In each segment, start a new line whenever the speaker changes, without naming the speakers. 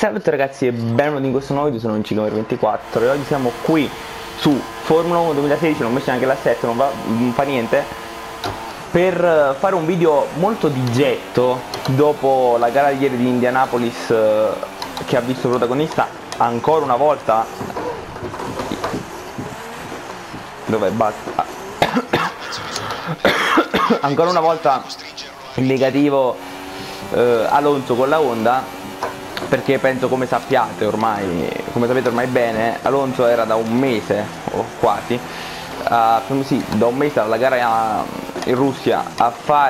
Salve a tutti ragazzi e benvenuti in questo nuovo video, sono Inciclo24 e oggi siamo qui su Formula 1 2016, non ho messo neanche l'assetto, non fa niente, per fare un video molto di getto dopo la gara di ieri di Indianapolis che ha visto protagonista ancora una volta dov'è ancora una volta il negativo Alonso con la Honda, perché penso, come sapete ormai bene, Alonso era da un mese o quasi sì, da un mese alla gara in Russia a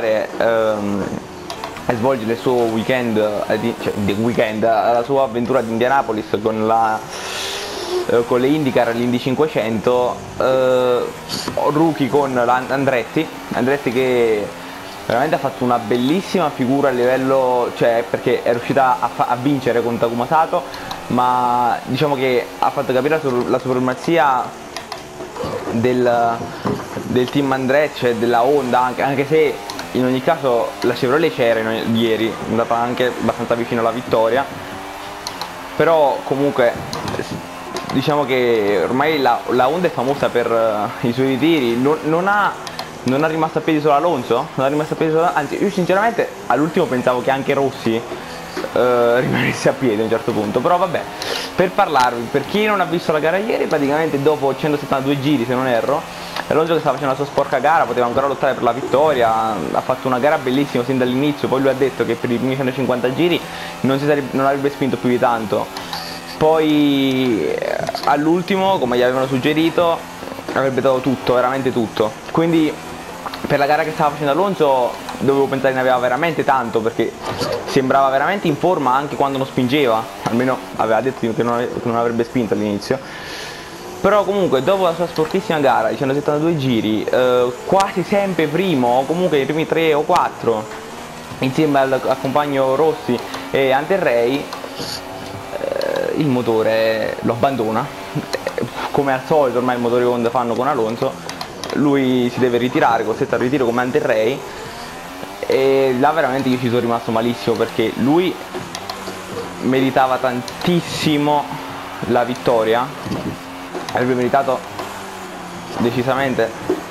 svolgere il suo weekend, la sua avventura di Indianapolis con le IndyCar, l'Indy 500, rookie con Andretti che veramente ha fatto una bellissima figura a livello, perché è riuscita a vincere con Takuma Sato, ma diciamo che ha fatto capire la supremazia del team Andretti, della Honda, anche se in ogni caso la Chevrolet c'era ieri, è andata anche abbastanza vicino alla vittoria, però comunque diciamo che ormai la Honda è famosa per i suoi ritiri, non è rimasto a piedi solo Alonso, anzi io sinceramente all'ultimo pensavo che anche Rossi rimanesse a piedi a un certo punto, però vabbè, per parlarvi, per chi non ha visto la gara ieri, praticamente dopo 172 giri se non erro, Alonso che stava facendo la sua sporca gara, poteva ancora lottare per la vittoria, ha fatto una gara bellissima sin dall'inizio, poi lui ha detto che per i primi 150 giri non avrebbe spinto più di tanto, poi all'ultimo, come gli avevano suggerito, avrebbe dato tutto, veramente tutto, quindi per la gara che stava facendo Alonso dovevo pensare che ne aveva veramente tanto, perché sembrava veramente in forma anche quando non spingeva, almeno aveva detto che non avrebbe spinto all'inizio, però comunque dopo la sua sportissima gara di 172 giri, quasi sempre primo, o comunque nei primi 3 o 4, insieme al compagno Rossi e Anterrey, il motore lo abbandona, come al solito ormai i motori Honda fanno con Alonso. Lui si deve ritirare, costretto al ritiro come Anterrey, e là veramente io ci sono rimasto malissimo, perché lui meritava tantissimo la vittoria, avrebbe meritato decisamente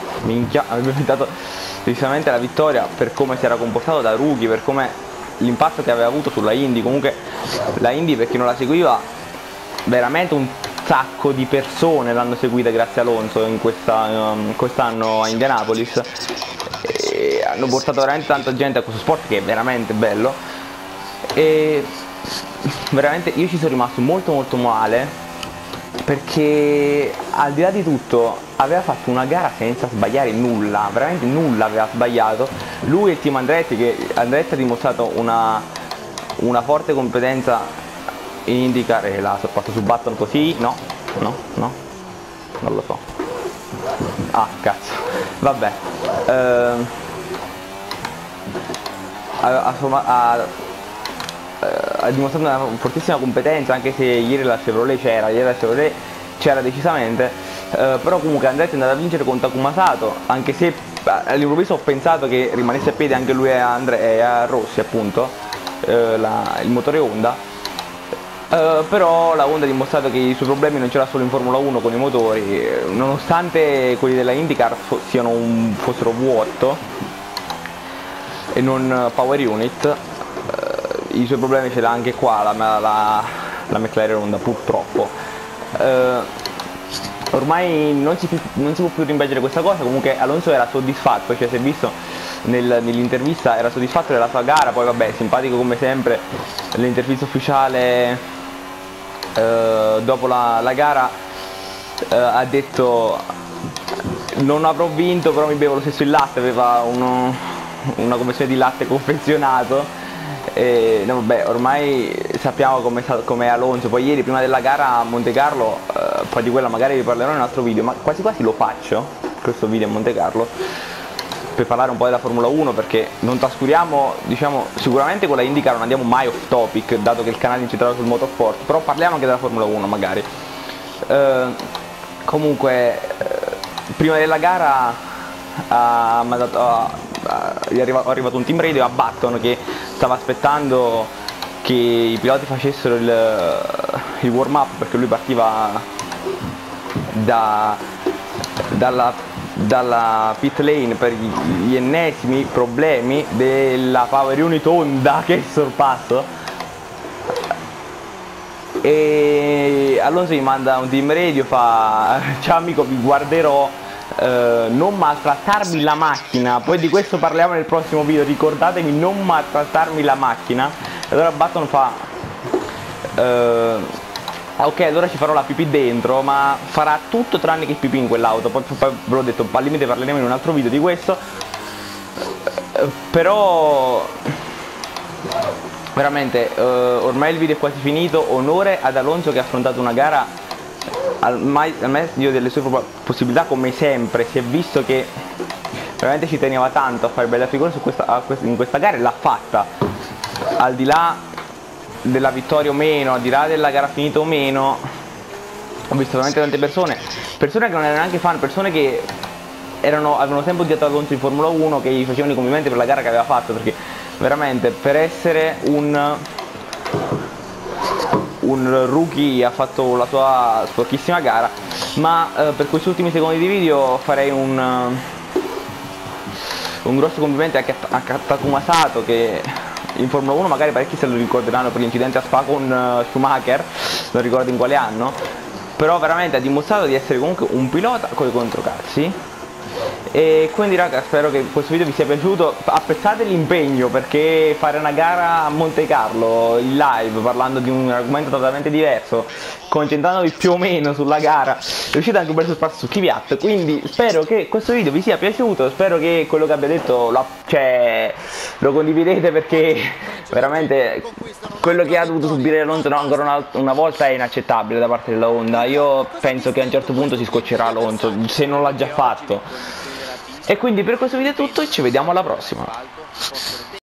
la vittoria per come si era comportato da rookie, per come l'impatto che aveva avuto sulla Indy. Comunque la Indy, per chi non la seguiva, veramente un sacco di persone l'hanno seguita grazie a Alonso quest'anno a Indianapolis, e hanno portato veramente tanta gente a questo sport che è veramente bello, e veramente io ci sono rimasto molto male, perché al di là di tutto aveva fatto una gara senza sbagliare nulla, veramente nulla aveva sbagliato. Lui e il team Andretti, che Andretti ha dimostrato una forte competenza in IndyCar, e l'ha sorpasso su Button così, no, non lo so, cazzo, vabbè, ha dimostrato una fortissima competenza, anche se ieri la Chevrolet c'era decisamente, però comunque Andretti è andato a vincere con Takuma Sato, anche se all'improvviso ho pensato che rimanesse a piedi anche lui e a Rossi, appunto, il motore Honda. Però la Honda ha dimostrato che i suoi problemi non c'era solo in Formula 1 con i motori, nonostante quelli della IndyCar fossero V8 e non Power Unit, i suoi problemi ce l'ha anche qua la McLaren Honda, purtroppo. Ormai non si può più rimpiangere questa cosa. Comunque Alonso era soddisfatto, si è visto nell'intervista, era soddisfatto della sua gara. Poi vabbè, simpatico come sempre, l'intervista ufficiale dopo la gara ha detto: non avrò vinto, però mi bevo lo stesso il latte. Aveva una confezione di latte confezionato, e no, vabbè, ormai sappiamo com'è Alonso. Poi ieri, prima della gara a Monte Carlo, poi di quella magari vi parlerò in un altro video, ma quasi lo faccio questo video a Monte Carlo per parlare un po' della Formula 1, perché non trascuriamo, diciamo, sicuramente con la IndyCar non andiamo mai off topic, dato che il canale è incentrato sul motorsport, però parliamo anche della Formula 1 magari. Comunque prima della gara è arrivato un team radio a Button che stava aspettando che i piloti facessero il warm up, perché lui partiva dalla pit lane per gli ennesimi problemi della Power Unit Honda, che sorpasso. E Alonso gli manda un team radio, fa: ciao amico, vi guarderò, non maltrattarmi la macchina, poi di questo parliamo nel prossimo video, ricordatemi, non maltrattarmi la macchina. E allora Button fa: ok, allora ci farò la pipì dentro, ma farà tutto tranne che pipì in quell'auto. Poi ve l'ho detto, al limite parleremo in un altro video di questo. Però veramente ormai il video è quasi finito. Onore ad Alonso che ha affrontato una gara al meglio delle sue possibilità, come sempre. Si è visto che veramente ci teneva tanto a fare bella figura in questa gara, e l'ha fatta. Al di là della vittoria o meno, al di là della gara finita o meno, ho visto veramente tante persone che non erano neanche fan, persone che avevano sempre odiato Alonso in Formula 1, che gli facevano i complimenti per la gara che aveva fatto, perché veramente per essere un rookie ha fatto la sua sporchissima gara. Ma per questi ultimi secondi di video farei un grosso complimento anche a Takuma Sato, che in Formula 1 magari parecchi se lo ricorderanno per l'incidente a Spa con Schumacher, non ricordo in quale anno, però veramente ha dimostrato di essere comunque un pilota con i controcazzi. E quindi raga, spero che questo video vi sia piaciuto, apprezzate l'impegno, perché fare una gara a Monte Carlo in live parlando di un argomento totalmente diverso, concentrandovi più o meno sulla gara, riuscite anche un bel spazio su Kvyat. Quindi spero che questo video vi sia piaciuto, spero che quello che abbia detto lo condividete, perché veramente quello che ha dovuto subire Alonso ancora una volta è inaccettabile da parte della Honda. Io penso che a un certo punto si scoccerà Alonso, se non l'ha già fatto. E quindi per questo video è tutto, e ci vediamo alla prossima.